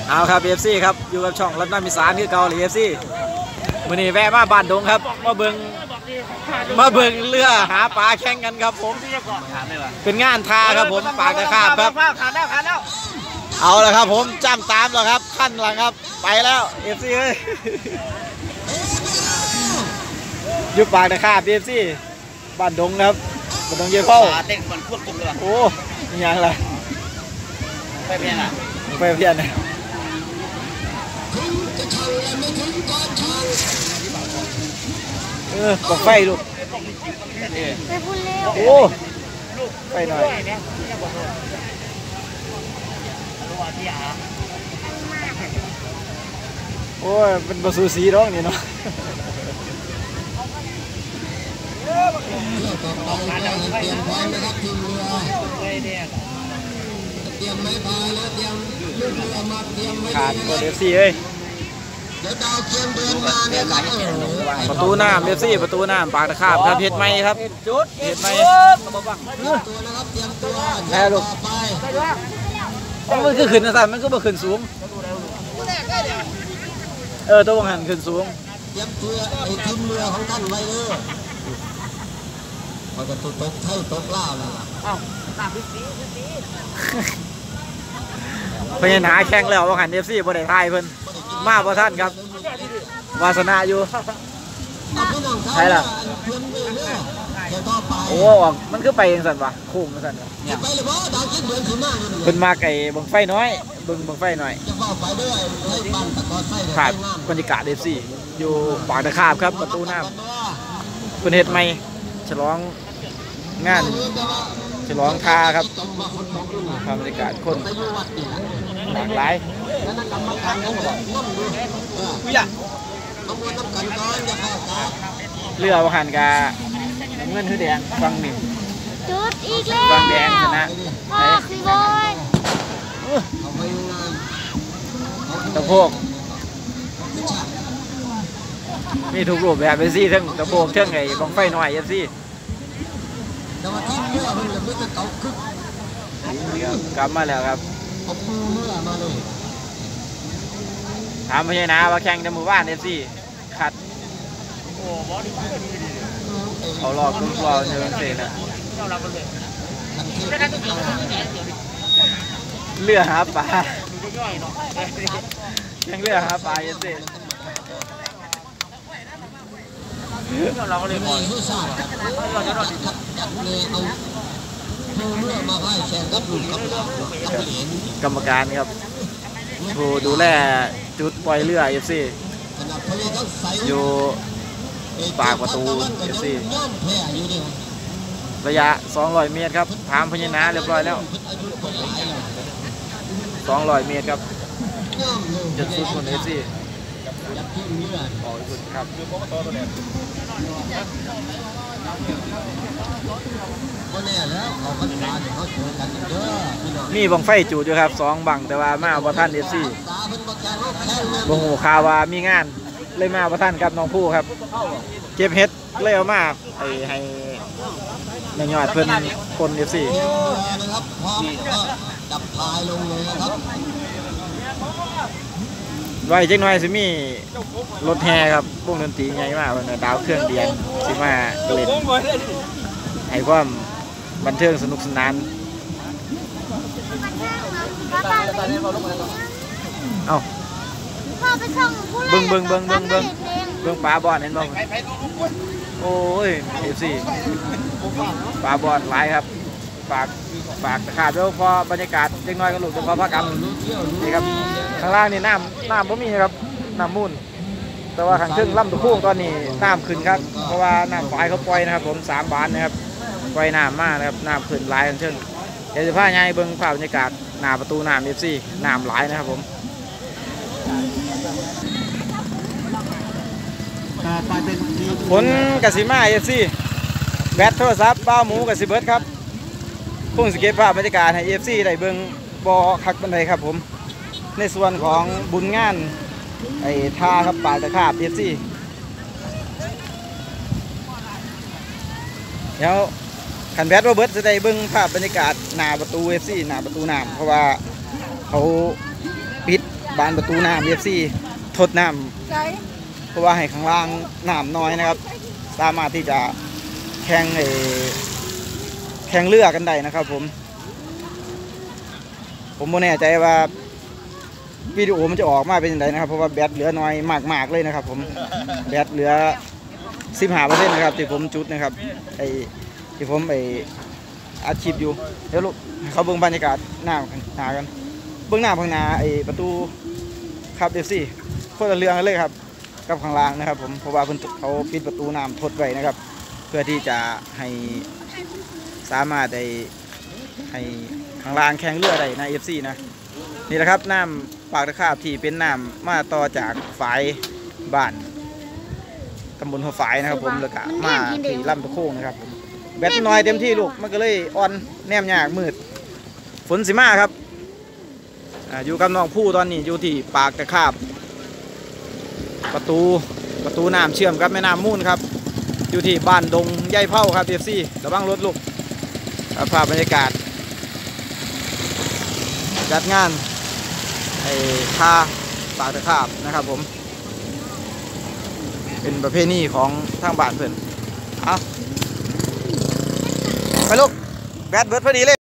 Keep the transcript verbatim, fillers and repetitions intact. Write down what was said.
เอาครับ เอฟ ซี ครับอยู่กับช่องรัตนมิสารคือเกาหลี เอฟ ซี มื้อนี้แวะมาบ้านดงครับมาเบิ่งมาเบิ่งเรือหาปลาแข่งกันครับผมเป็นงานทาครับผมปากตะขาบครับเอาละครับผมจ้ำตามแล้วครับขั้นหลังครับไปแล้ว เอฟ ซี เอ้ยอยู่ปากตะขาบ เอฟ ซี บ้านดงครับบ้านดงเยอะเข้าเต้นมันควบคุมเลยโอ้ยยังไรไปเพี้ยนอ่ะไปเพี้ยนเนี่ยเออบอกไฟลูกไปพูดเร็วโอ้ไฟหน่อยโอ้ยเป็นบะซูสีร้องนี่เนาะขาดก็เดฟซี่เอ้ยประตูน้ำเดฟซี่ประตูน้ำปากตะขาบครับเพชรไม้ครับเพชรไม้แพ้ลูกมันคือขึ้นนะสันมันก็บ่ขึ้นสูงเออตัววงหันขึ้นสูงเตรียมตัวไอ้ทีมเรือของท่านไว้เลยมันจะตกตกไทยตกล่าแล้วอ้าวตามพิธีพิธีพญานาแข่งแล้วว่าหันเอฟซีบ่ได้ทายเพิ่นมาบ่ท่านครับวาสนาอยู่ใช่ล่ะโอ้ออกมันคือไปเองสันวะโค้งสันเนี่ยเป็นมาไก่บังไฟน้อยบึงบังไฟหน่อยขาดบรรยากาศเอฟซีอยู่ปากตะขาบครับประตูน้ำเป็นเห็ดใหม่ฉลองงานฉลองทาครับบรรยากาศคนหลากหลายเรือวหันกาเงินคือแดงฟังหนึ่งจุดอีกแล้วฟังแดงชนะออกสิบอยตะโพกมีทุกรูปแบบเอฟซีทั้งตะโพกทั้งไงบังไฟหน่อยเอฟซีกลับมาแล้วครับถามพญานาว่าแข่งในหมู่บ้านเอฟซีขัดเขาหลอกลูกเราเยอะเสียนะเรือหาปลายังเรือหาปลาเยอะเสียเราเลยก่อนกรรมการครับผู้ดูแลจุดปล่อยเรือเอฟซีอยู่ปากประตูเอฟซีระยะสองร้อยเมตรครับถามพญานาเรียบร้อยแล้วสองร้อยเมตรครับจุดสุดคนเอฟซีอ๋อสุดครับมีบังไฟจูดอยู่ครับสองบังแต่ว่ามาบ่ท่านเอฟซีบ่หูข่าวว่ามีงานเลยมาบ่ท่านกับน้องผู้ครับเก็บเฮ็ดเลยเอามาไอ้ให้ในยอดเพิ่นคนเอฟซีจับพายลงเลยนะครับไว้จังหน่อยสิมีรถแห่ครับวงดนตรีใหญ่มากเป็นดาวเครื่องเดียนสิมาเล่นให้ความบันเทิงสนุกสนานเอาเบิ้งเบิ้งเบิ้งเบิ้งเบิ้งเบิ้งปลาบอลเห็นบ้างโอ้ยเอฟซีปลาบอลหลายครับปากปากขาดแล้วพอบรรยากาศเล็กน้อยก็หลุดเฉพาะภาคกลางนี่ครับข้างล่างนี่น้ำน้ำบ่มีครับน้ำมูลแต่ว่าข้างขึ้นลำตะพุ่งตอนนี้น้ำขึ้นครับเพราะว่าน้ำฝายเขาปล่อยนะครับผมสามบานนะครับปล่อยน้ำมากนะครับน้ำขึ้นหลายกันเช่นเดี๋ยวจะพาไงเบิ้งภาพบรรยากาศหน้าประตูน้ำเอฟซีน้ำหลายนะครับผมผลกสิมาเอฟซีแบตโทรศัพท์เป้าหมูกสิเบิร์ดครับพุ่งสเก็ตภาพบรรยากาศให้เอฟซีได้เบิ้งบอคักบันไดครับผมในส่วนของบุญงานไอ้ท่าครับปลาตะขาบเอฟซีเดี๋ยวขันแบตโรเบิร์ตจะได้เบิ้งภาพบรรยากาศหน้าประตูเอฟซีหน้าประตูน้ำเพราะว่าเขาปิดบานประตูน้ำ เอฟ ซี ทดน้ำเพราะว่าให้ข้างล่างน้ำน้อยนะครับสามารถที่จะแข่งไอ้แข่งเรือกันได้นะครับผมผมไม่แน่ใจว่าวิดีโอมันจะออกมาเป็นยังไงนะครับเพราะว่าแบตเหลือน้อยมากๆเลยนะครับผมแบตเหลือสิบห้าเปอร์เซ็นต์นะครับที่ผมจุดนะครับไอ้ที่ผมไอ้อาชีพอยู่เดี๋ยวลูกเขาเบิ่งบรรยากาศหน้าหนากันเบื้องหน้าข้างหน้าไอ้ประตูครับเอฟซีคนละเรื่องกันเลยครับกับข้างล่างนะครับผมเพราะว่าเพิ่นเขาปิดประตูน้ำทดไว้นะครับเพื่อที่จะให้สามารถได้ให้ข้างล่างแข่งเรือได้ในเอฟซีนะนี่แหละครับน้ำปากตะขาบที่เป็นน้ำมาต่อจากฝายบ้านตำบลหัวฝายนะครับผมแล้วก็มาที่ลำตะโค้งนะครับผมแบตน้อยเต็มที่ลูกมันก็เลยอ่อนแนมยากมืดฝนสิมาครับออยู่กับน้องผู้ตอนนี้อยู่ที่ปากตะขาบประตูประตูน้ำเชื่อมกับแม่น้ำมูลครับอยู่ที่บ้านดงใยเผาครับเอฟซีระวังรถลูกภาพบรรยากาศจัดงานไอ้คาปากตะขาบนะครับผมเป็นประเพณีของทางบ้านเพื่อนเอาไปลูกแบตเบิร์ดพอดีเลย